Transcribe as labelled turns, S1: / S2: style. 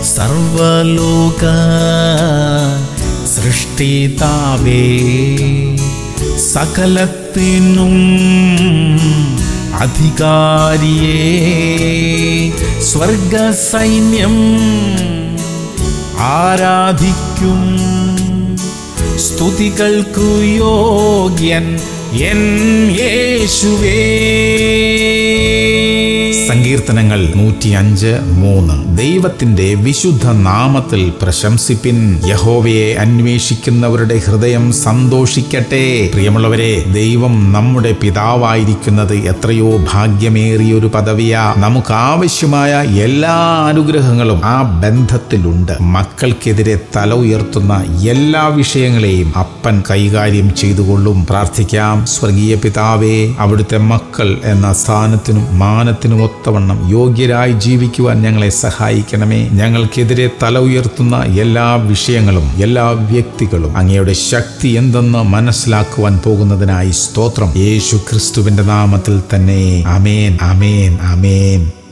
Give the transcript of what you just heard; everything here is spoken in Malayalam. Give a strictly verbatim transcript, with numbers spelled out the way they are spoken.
S1: സർവലോക സൃഷ്ടിതാവേ, സകലത്തിനും അധികാരിയേ, സ്വർഗ സൈന്യം ആരാധിക്കും, സ്തുതികൾക്കു യോഗ്യൻ എൻ യേശുവേ. സങ്കീർത്തനങ്ങൾ നൂറ്റി അഞ്ച് മൂന്ന്. ദൈവത്തിന്റെ വിശുദ്ധ നാമത്തിൽ പ്രശംസിപ്പിൻ, യഹോവയെ അന്വേഷിക്കുന്നവരുടെ ഹൃദയം സന്തോഷിക്കട്ടെ. പ്രിയമുള്ളവരെ, ദൈവം നമ്മുടെ പിതാവായിരിക്കുന്നത് എത്രയോ ഭാഗ്യമേറിയൊരു പദവിയാ. നമുക്ക് ആവശ്യമായ എല്ലാ അനുഗ്രഹങ്ങളും ആ ബന്ധത്തിലുണ്ട്. മക്കൾക്കെതിരെ തല ഉയർത്തുന്ന എല്ലാ വിഷയങ്ങളെയും അപ്പൻ കൈകാര്യം ചെയ്തുകൊള്ളും. പ്രാർത്ഥിക്കാം. സ്വർഗീയ പിതാവേ, അവിടുത്തെ മക്കൾ എന്ന സ്ഥാനത്തിനും മാനത്തിനും ഒത്തവണ്ണം യോഗ്യരായി ജീവിക്കുവാൻ ഞങ്ങളെ സഹായിക്കണമേ. ഞങ്ങൾക്കെതിരെ തല ഉയർത്തുന്ന എല്ലാ വിഷയങ്ങളും എല്ലാ വ്യക്തികളും അങ്ങയുടെ ശക്തി എന്തെന്ന് മനസ്സിലാക്കുവാൻ പോകുന്നതിനായി സ്തോത്രം. യേശു ക്രിസ്തുവിന്റെ നാമത്തിൽ തന്നെ. ആമേൻ, ആമേൻ, ആമേൻ.